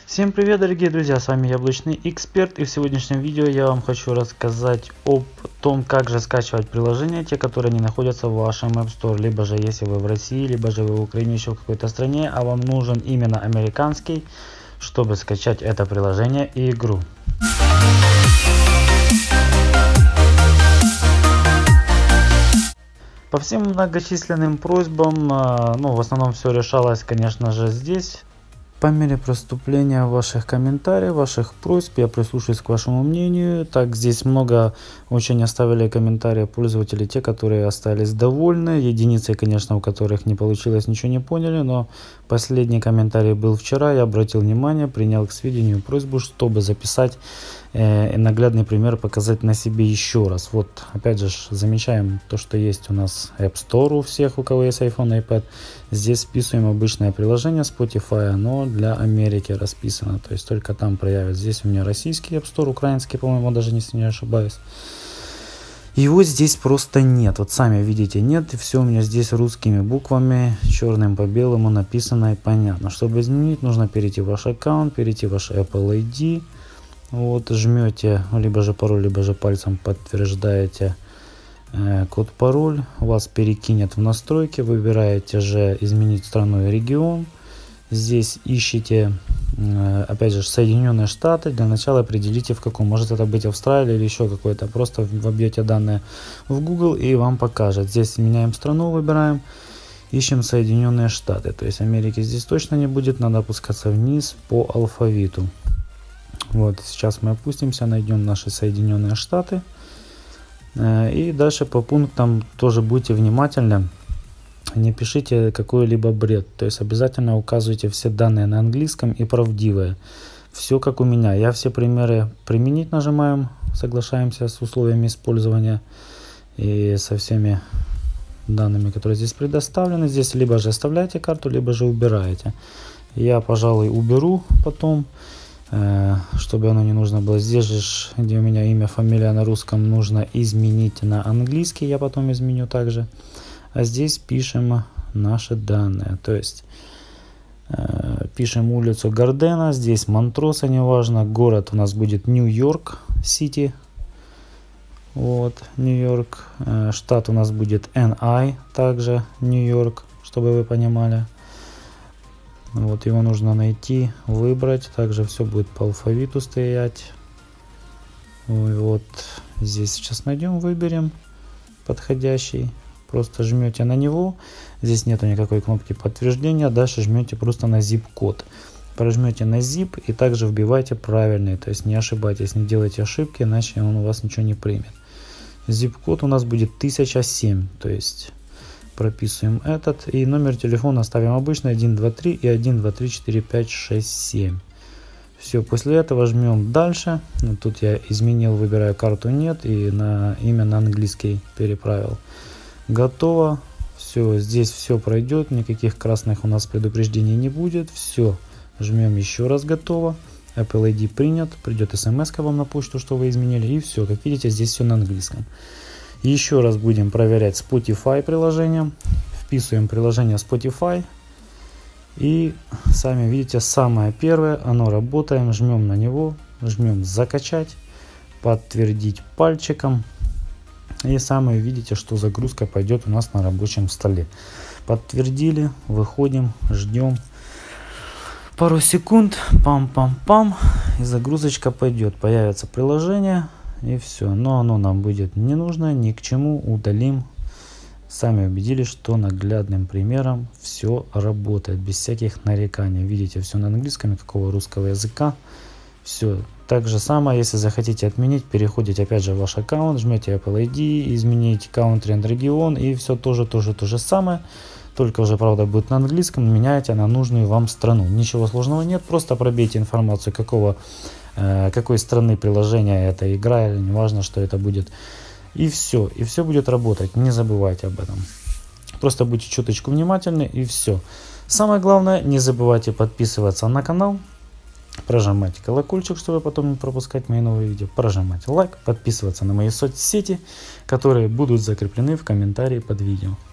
Всем привет, дорогие друзья, с вами Яблочный Эксперт, и в сегодняшнем видео я вам хочу рассказать об том, как же скачивать приложения, те, которые не находятся в вашем App Store, либо же если вы в России, либо же вы в Украине, еще в какой-то стране, а вам нужен именно американский, чтобы скачать это приложение и игру. По всем многочисленным просьбам, в основном все решалось, конечно же, здесь. По мере поступления ваших комментариев, ваших просьб, я прислушаюсь к вашему мнению. Так, здесь много очень оставили комментарии пользователей, те, которые остались довольны. Единицы, конечно, у которых не получилось, ничего не поняли, но последний комментарий был вчера. Я обратил внимание, принял к сведению просьбу, чтобы записать наглядный пример, показать на себе еще раз. Вот, опять же, замечаем то, что есть у нас App Store у всех, у кого есть iPhone и iPad. Здесь списываем обычное приложение Spotify, оно для Америки расписано, то есть только там проявится. Здесь у меня российский App Store, украинский, по-моему, даже если не ошибаюсь. Его здесь просто нет, вот сами видите, нет, и все у меня здесь русскими буквами, черным по белому написано и понятно. Чтобы изменить, нужно перейти в ваш аккаунт, перейти в ваш Apple ID. Вот, жмете либо же пароль, либо же пальцем подтверждаете код-пароль, вас перекинет в настройки, выбираете же изменить страну и регион. Здесь ищите, опять же, Соединенные Штаты. Для начала определите в каком, может это быть Австралия или еще какой-то. Просто вобьете данные в Google и вам покажет. Здесь меняем страну, выбираем, ищем Соединенные Штаты. То есть Америки здесь точно не будет, надо опускаться вниз по алфавиту. Вот, сейчас мы опустимся, найдем наши Соединенные Штаты. И дальше по пунктам тоже будьте внимательны. Не пишите какой-либо бред. То есть обязательно указывайте все данные на английском и правдивые. Все как у меня. Я все примеры применить нажимаем, соглашаемся с условиями использования и со всеми данными, которые здесь предоставлены. Здесь либо же оставляете карту, либо же убираете. Я, пожалуй, уберу потом, чтобы оно не нужно было. Здесь же, где у меня имя, фамилия на русском, нужно изменить на английский. Я потом изменю также. А здесь пишем наши данные. То есть пишем улицу Гардена. Здесь Монтроса, неважно. Город у нас будет Нью-Йорк Сити. Вот, Нью-Йорк. Штат у нас будет NI, также Нью-Йорк, чтобы вы понимали. Вот, его нужно найти, выбрать. Также все будет по алфавиту стоять. Вот здесь сейчас найдем, выберем подходящий. Просто жмете на него. Здесь нету никакой кнопки подтверждения. Дальше жмете просто на zip-код. Прожмете на zip и также вбивайте правильный. То есть не ошибайтесь, не делайте ошибки, иначе он у вас ничего не примет. Zip-код у нас будет 1007. То есть прописываем этот. И номер телефона ставим обычный 123 и 1234567. Все, после этого жмем дальше. Тут я изменил, выбираю карту нет и на имя на английский переправил. Готово. Все, здесь все пройдет, никаких красных у нас предупреждений не будет. Все, жмем еще раз готово. Apple ID принят, придет смс вам на почту, что вы изменили, и все. Как видите, здесь все на английском. Еще раз будем проверять Spotify приложение. Вписываем приложение Spotify. И сами видите, самое первое, оно работаем, жмем на него, жмем закачать, подтвердить пальчиком. И сами видите, что загрузка пойдет у нас на рабочем столе. Подтвердили, выходим, ждем пару секунд, пам-пам-пам, и загрузочка пойдет. Появится приложение и все. Но оно нам будет не нужно, ни к чему, удалим. Сами убедились, что наглядным примером все работает, без всяких нареканий. Видите, все на английском, никакого русского языка. Все. Так же самое, если захотите отменить, переходите опять же в ваш аккаунт, жмете Apple ID, изменить country and регион, и все то же самое. Только уже, правда, будет на английском, меняете на нужную вам страну. Ничего сложного нет, просто пробейте информацию, какой страны приложения эта игра, или неважно, что это будет. И все будет работать, не забывайте об этом. Просто будьте чуточку внимательны, и все. Самое главное, не забывайте подписываться на канал. Прожимайте колокольчик, чтобы потом не пропускать мои новые видео. Прожимайте лайк, подписываться на мои соцсети, которые будут закреплены в комментарии под видео.